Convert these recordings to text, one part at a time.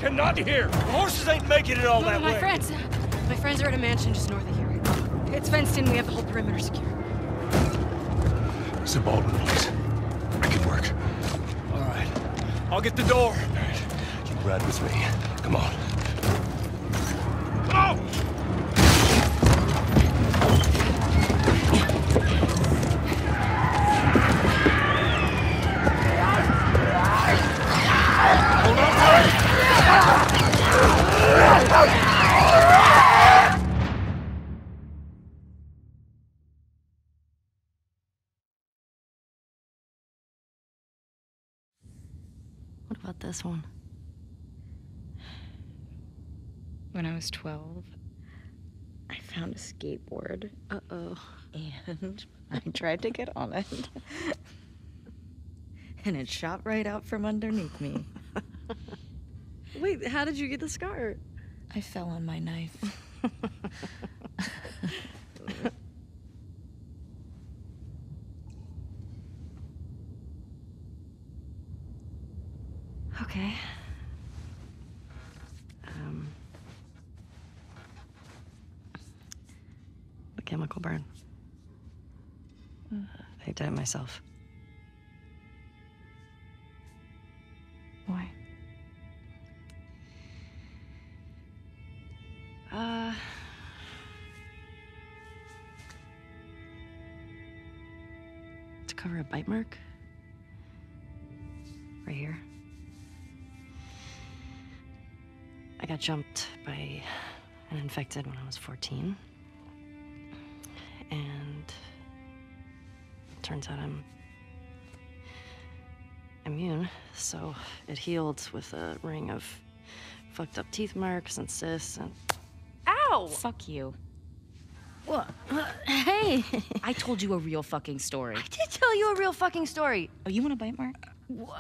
cannot hear! The horses ain't making it all that way! My friends are at a mansion just north of here. It's fenced in, we have the whole perimeter secure. It's the Baldwin place. I can work. All right. I'll get the door. All right. You ride with me. Come on. Come on! Hold on to it! What about this one? When I was 12, I found a skateboard. Uh-oh. And I tried to get on it. And it shot right out from underneath me. Wait, how did you get the scar? I fell on my knife. Okay. The chemical burn. I did it myself. Why? To cover a bite mark. Right here. I got jumped by an infected when I was 14. And turns out I'm immune, so it healed with a ring of fucked up teeth marks and cysts and... Ow! Fuck you. What? Hey! I told you a real fucking story. I did tell you a real fucking story. Oh, you want a bite mark? What?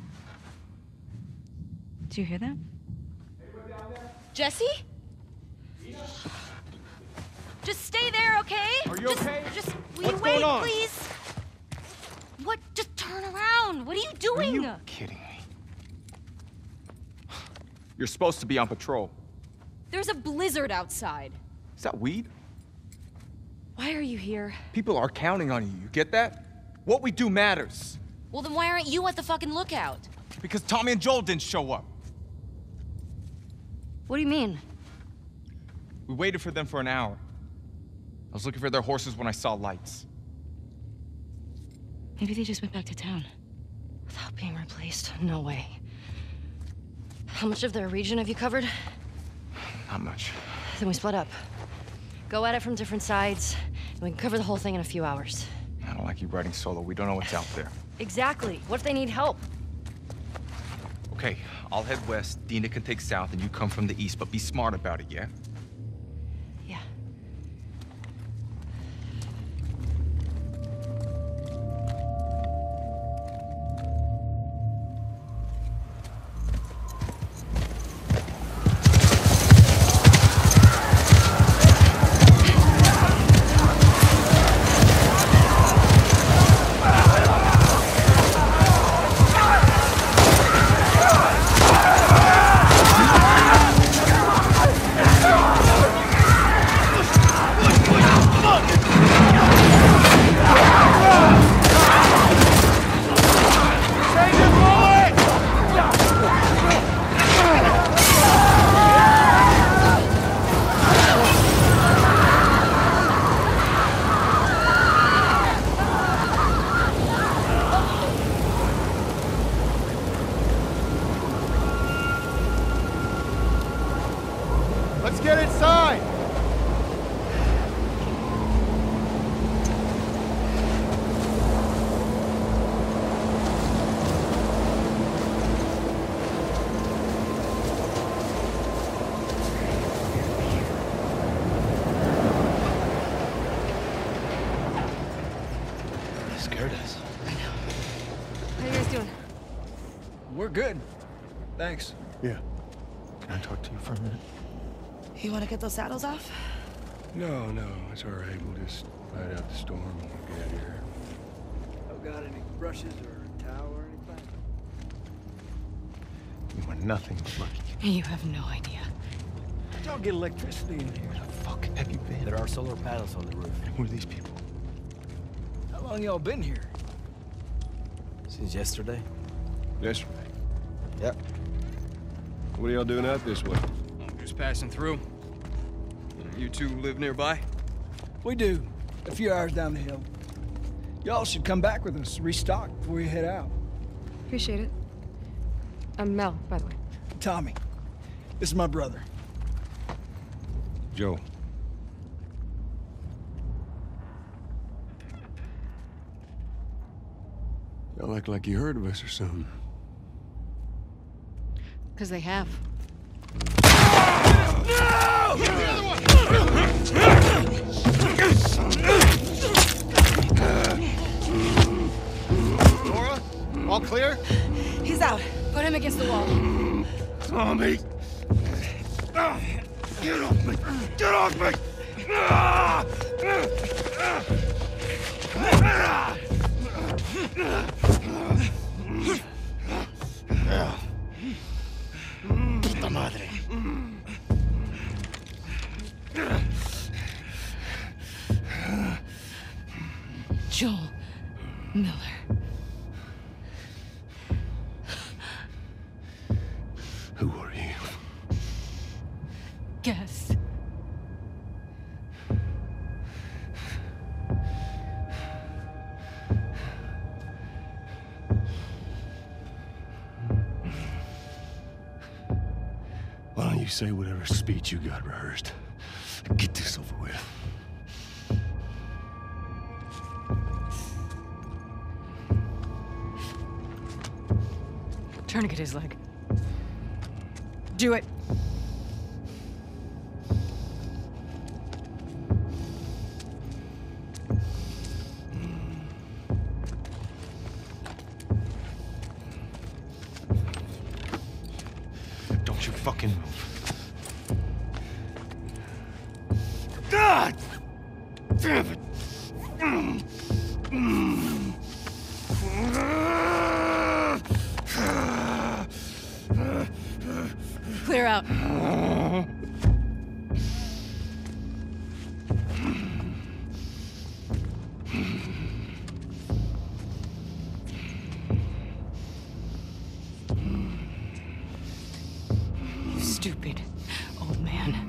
Did you hear that? Jesse? Just stay there, okay? Are you okay? Just will What's you wait, going on? please? What? Just turn around. What are you doing? Are you kidding me? You're supposed to be on patrol. There's a blizzard outside. Is that weed? Why are you here? People are counting on you. You get that? What we do matters. Well, then why aren't you at the fucking lookout? Because Tommy and Joel didn't show up. What do you mean? We waited for them for an hour. I was looking for their horses when I saw lights. Maybe they just went back to town. Without being replaced? No way. How much of their region have you covered? Not much. Then we split up. Go at it from different sides, and we can cover the whole thing in a few hours. I don't like you riding solo. We don't know what's out there. Exactly. What if they need help? Okay, I'll head west, Dina can take south, and you come from the east, but be smart about it, yeah? Yeah. Let's get inside! They scared us. How you guys doing? We're good. Thanks. Yeah. Can I talk to you for a minute? You want to get those saddles off? No, it's all right. We'll just ride out the storm and we'll get out of here. Oh, got any brushes or a towel or anything? You You are nothing but lucky. You have no idea. Y'all get electricity in here. Where the fuck have you been? There are solar panels on the roof. Who are these people? How long y'all been here? Since yesterday? Yesterday. Yep. What are y'all doing out this way? Just passing through. You two live nearby? We do. A few hours down the hill. Y'all should come back with us, restock before you head out. Appreciate it. I'm Mel, by the way. Tommy, this is my brother. Joe. Y'all act like you heard of us or something. Because they have. Nora? All clear? He's out. Put him against the wall. Tommy! Get off me! Get off me! Puta madre. Joel Miller. Who are you? Guess. Why don't you say whatever speech you got rehearsed? Get this over with. Tourniquet his leg. Do it. Don't you fucking move. God! Damn it! Clear out. You stupid old man.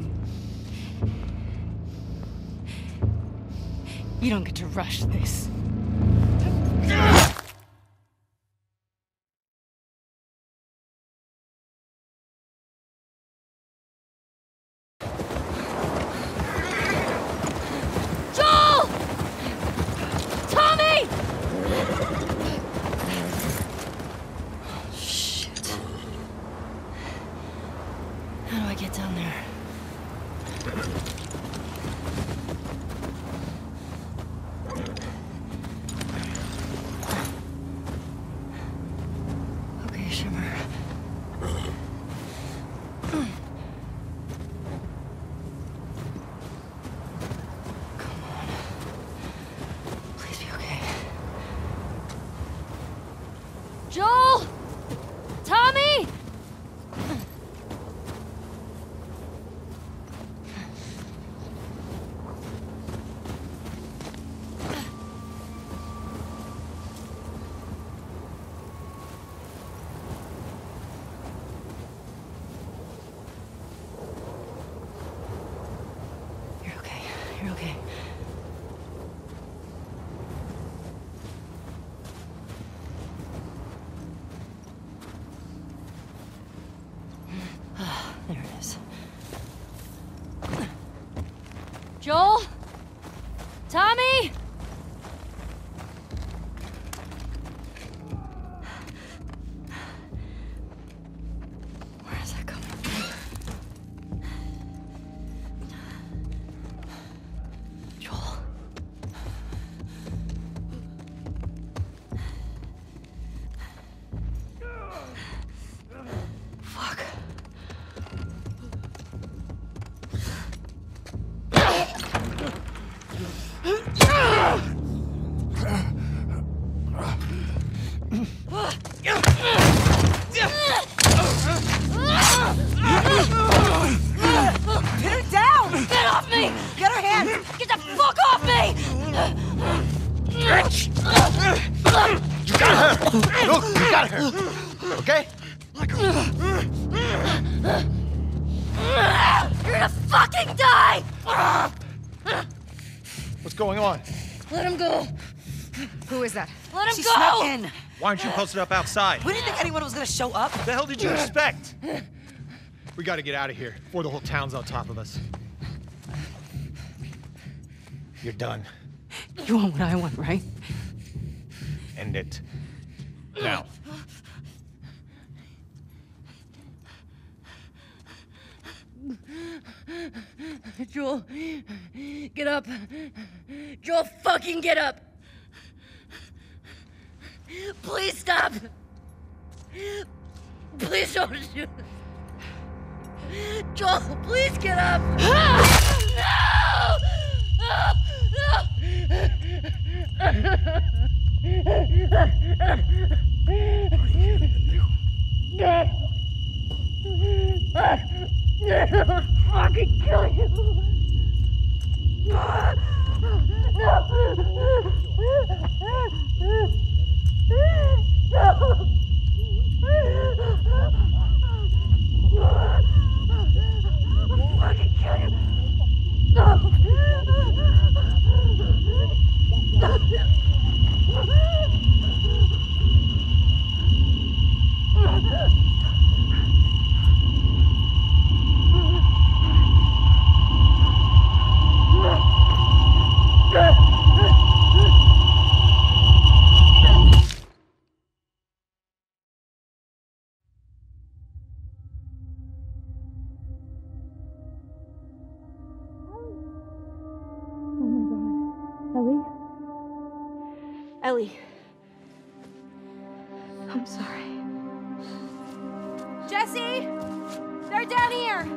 You don't get to rush this. Joel! Tommy! Shit. How do I get down there? Okay, Shimmer. Please be okay. Joel! Tommy! You're okay. You're okay. There it is. Joel? Tommy? Where is that coming from? Joel? Fuck. Look, we got her. Okay? You're gonna fucking die! What's going on? Let him go. Who is that? Let him She go! snuck in. Why aren't you posted up outside? We didn't think anyone was gonna show up. What the hell did you expect? We gotta get out of here before the whole town's on top of us. You're done. You want what I want, right? End it. Now. Joel, get up. Joel, fucking get up. Please stop. Please don't shoot. Joel, please get up. No! Fucking kill you! Ellie. I'm sorry. Jesse! They're down here!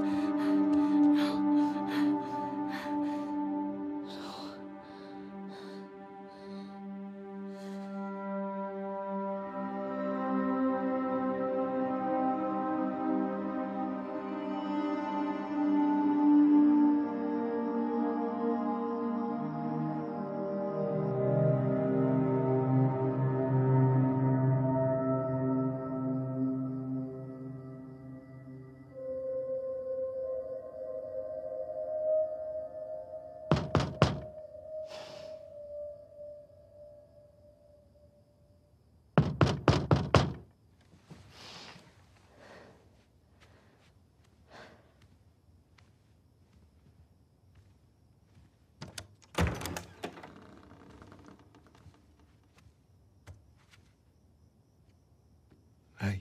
Hey.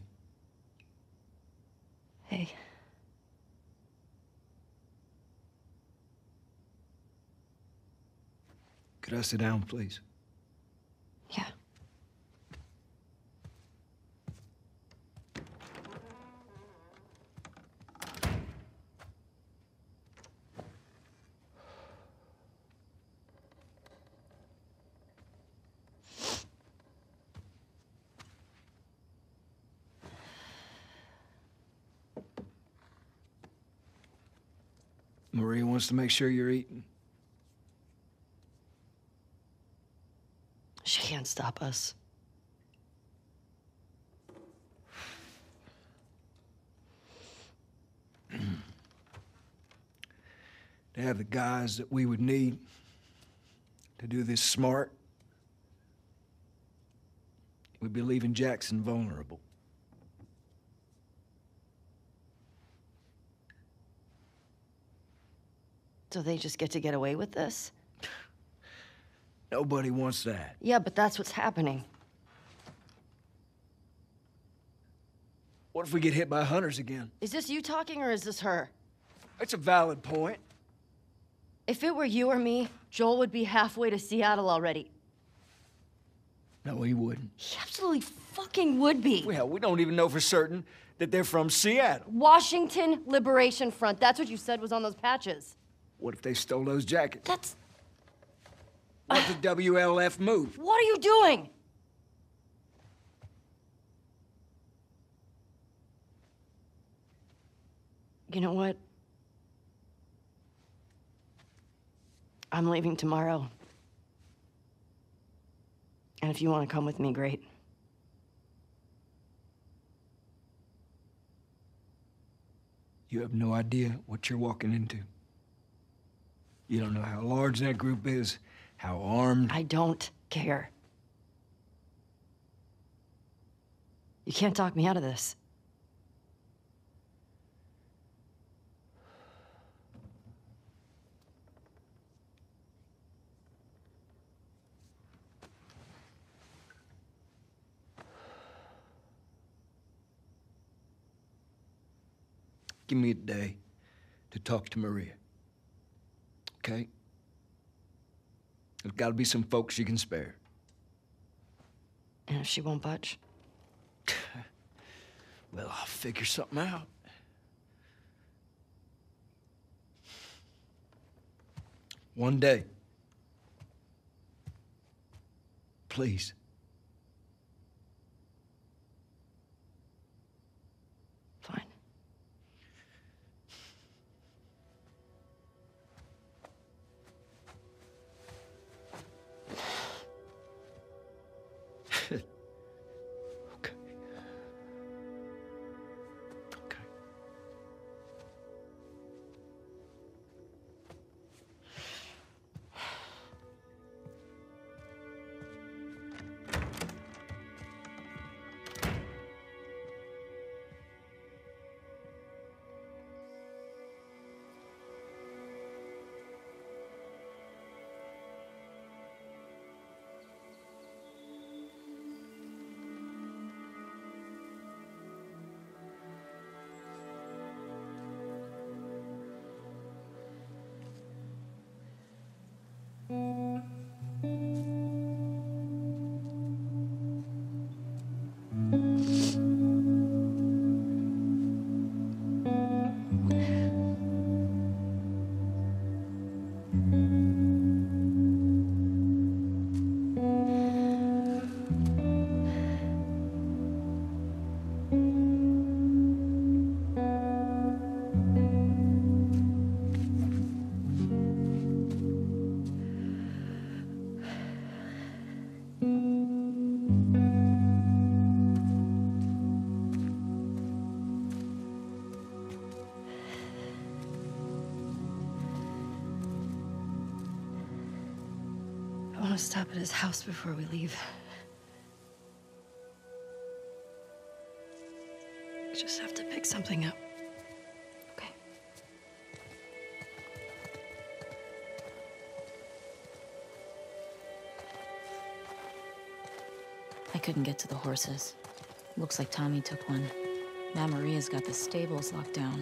Hey. Could I sit down, please? Yeah. Maria wants to make sure you're eating. She can't stop us. To have the guys that we would need to do this smart, we'd be leaving Jackson vulnerable. So they just get to get away with this? Nobody wants that. Yeah, but that's what's happening. What if we get hit by hunters again? Is this you talking or is this her? It's a valid point. If it were you or me, Joel would be halfway to Seattle already. No, he wouldn't. He absolutely fucking would be. Well, we don't even know for certain that they're from Seattle. Washington Liberation Front. That's what you said was on those patches. What if they stole those jackets? That's... What if the WLF moved? What are you doing? You know what? I'm leaving tomorrow. And if you want to come with me, great. You have no idea what you're walking into. You don't know how large that group is, how armed. I don't care. You can't talk me out of this. Give me a day to talk to Maria. Okay? There's gotta be some folks you can spare. And if she won't budge? Well, I'll figure something out. One day. Please. Fine. Okay. Okay. I want to stop at his house before we leave. I just have to pick something up. Okay. I couldn't get to the horses. Looks like Tommy took one. Now Maria's got the stables locked down.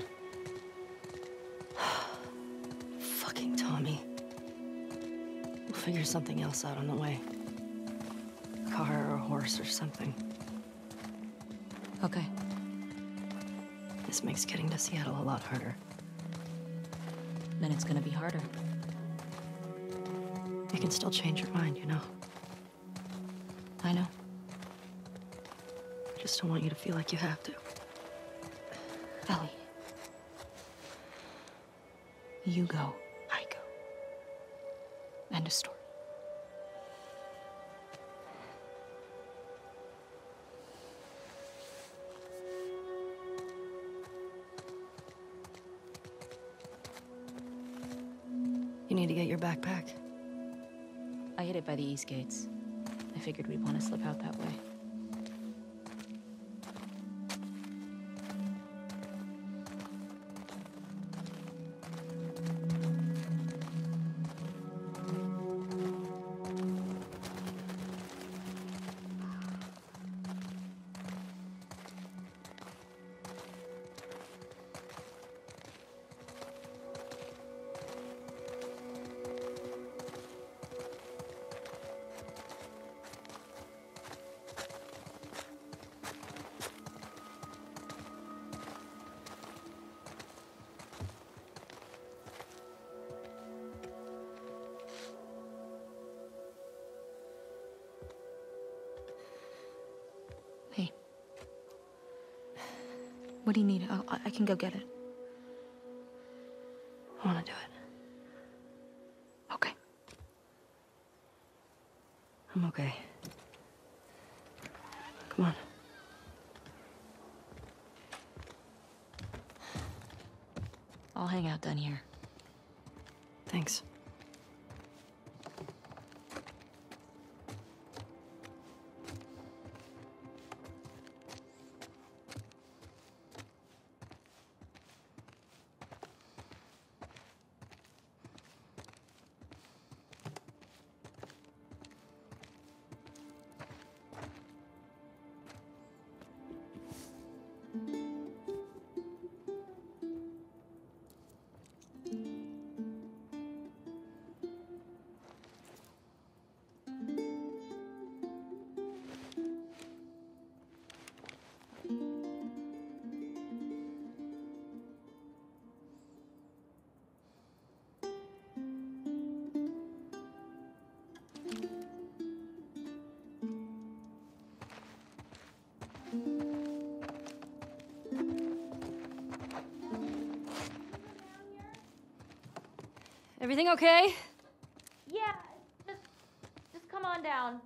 Fucking Tommy. We'll figure something else out on the way. A car or a horse or something. Okay. This makes getting to Seattle a lot harder. Then it's gonna be harder. You can still change your mind, you know? I know. I just don't want you to feel like you have to. Ellie. You go. I go. End of story. You need to get your backpack. I hid it by the east gates. I figured we'd want to slip out that way. Hey. What do you need? I can go get it. I want to do it. Okay. I'm okay. Come on. I'll hang out down here. Thanks. Everything okay? Yeah, just come on down.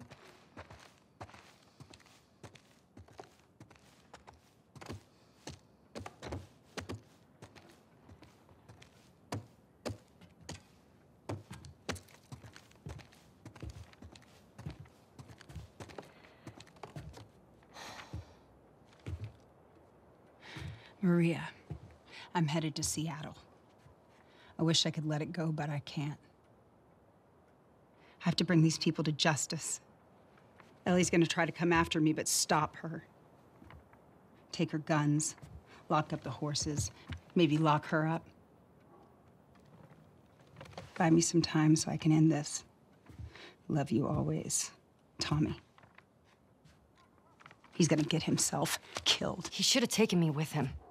Maria, I'm headed to Seattle. I wish I could let it go, but I can't. I have to bring these people to justice. Ellie's gonna try to come after me, but stop her. Take her guns, lock up the horses, maybe lock her up. Buy me some time so I can end this. Love you always, Tommy. He's gonna get himself killed. He should have taken me with him.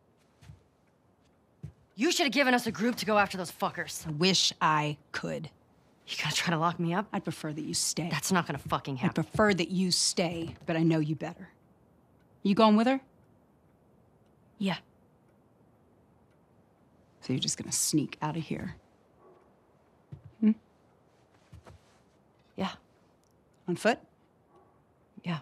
You should have given us a group to go after those fuckers. I wish I could. You gonna try to lock me up? I'd prefer that you stay. That's not gonna fucking I happen. prefer that you stay, but I know you better. You going with her? Yeah. So you're just gonna sneak out of here? Yeah. On foot? Yeah.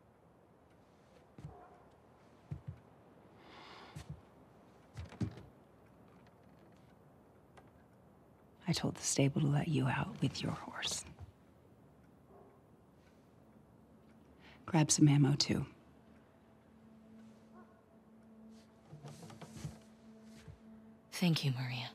I told the stable to let you out with your horse. Grab some ammo, too. Thank you, Maria.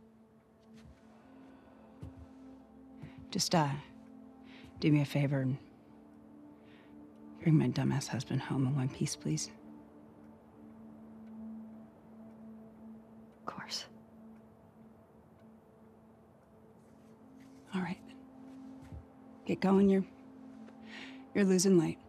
Just, do me a favor and bring my dumbass husband home in one piece, please. Of course. All right. Get going, you're losing light.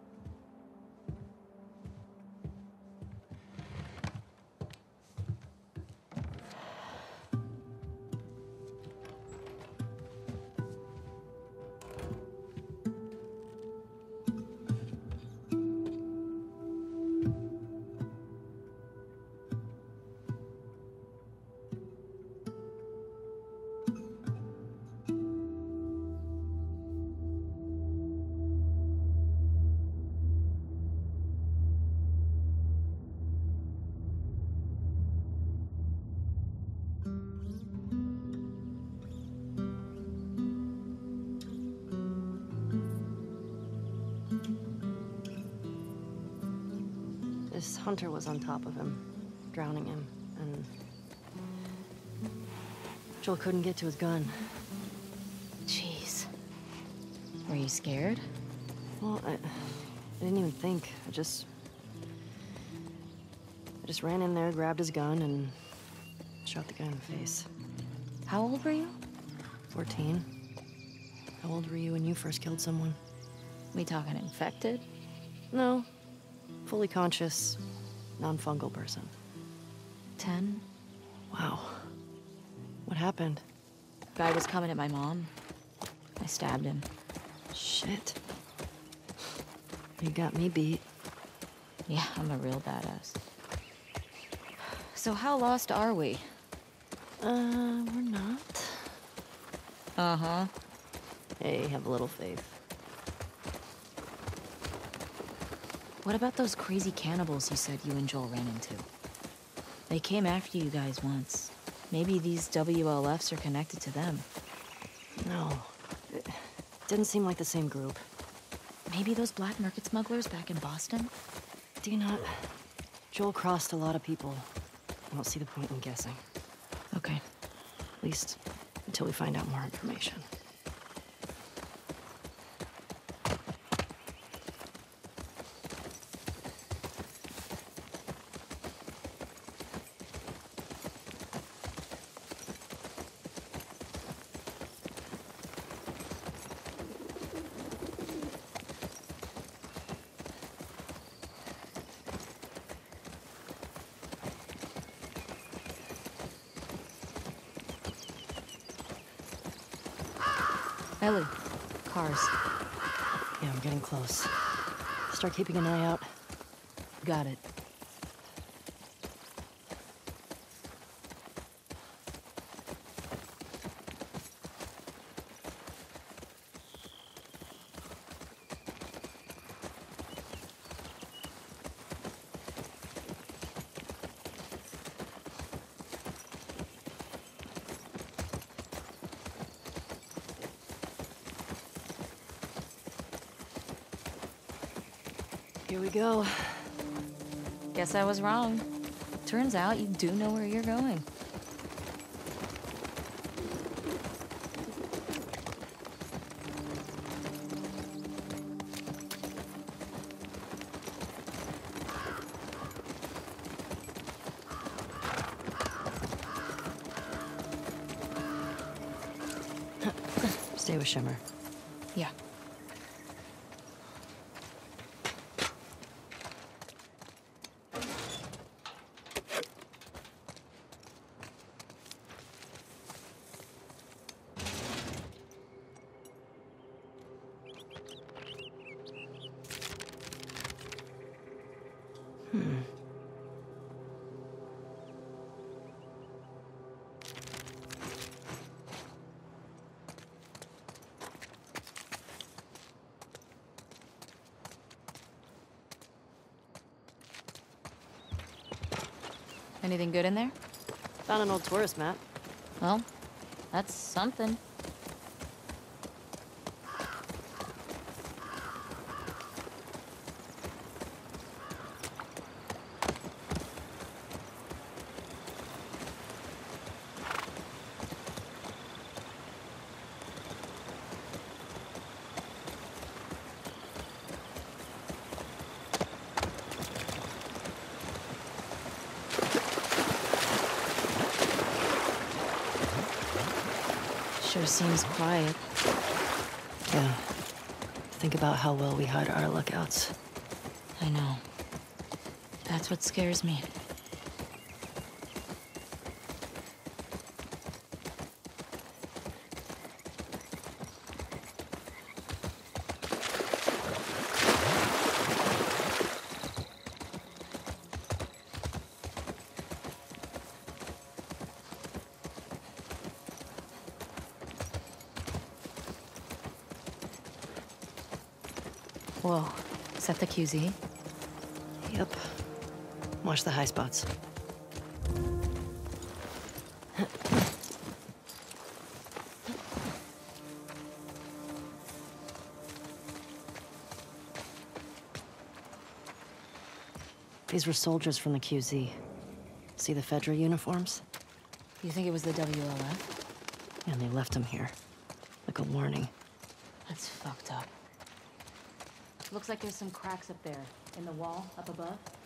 This hunter was on top of him, drowning him, and Joel couldn't get to his gun. Jeez. Were you scared? Well, I didn't even think. I just ran in there, grabbed his gun, and shot the guy in the face. How old were you? 14. How old were you when you first killed someone? We talking infected? No. Fully conscious, non-fungal person. 10? Wow. What happened? Guy was coming at my mom. I stabbed him. Shit. You got me beat. Yeah, I'm a real badass. So how lost are we? We're not. Uh-huh. Hey, have a little faith. What about those crazy cannibals you said you and Joel ran into? They came after you guys once. Maybe these WLFs are connected to them. No. It didn't seem like the same group. Maybe those black market smugglers back in Boston? Do you not? Joel crossed a lot of people. I don't see the point in guessing. Okay. At least until we find out more information. Ellie, cars. Yeah, we're getting close. Start keeping an eye out. Got it. Here we go. Guess I was wrong. Turns out you do know where you're going. Stay with Shimmer. Yeah. Anything good in there? Found an old tourist map. Well, that's something. Sure seems quiet. Yeah. Think about how well we hide our lookouts. I know. That's what scares me. Whoa, is that the QZ? Yep. Watch the high spots. These were soldiers from the QZ. See the Fedra uniforms? You think it was the WLF? And they left them here. Like a warning. That's fucked up. Looks like there's some cracks up there, in the wall, up above.